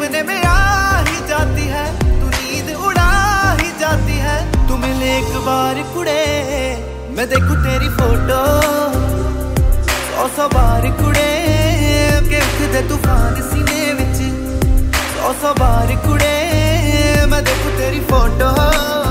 सपने में आ ही जाती है, तू नींद उड़ा ही जाती है। तू मिले एक बार कुड़े, मैं देखूं तेरी फोटो 100 बार कुड़े, के उठदे तूफान सीने विच 100 बार कुड़े, मैं देखूं तेरी फोटो।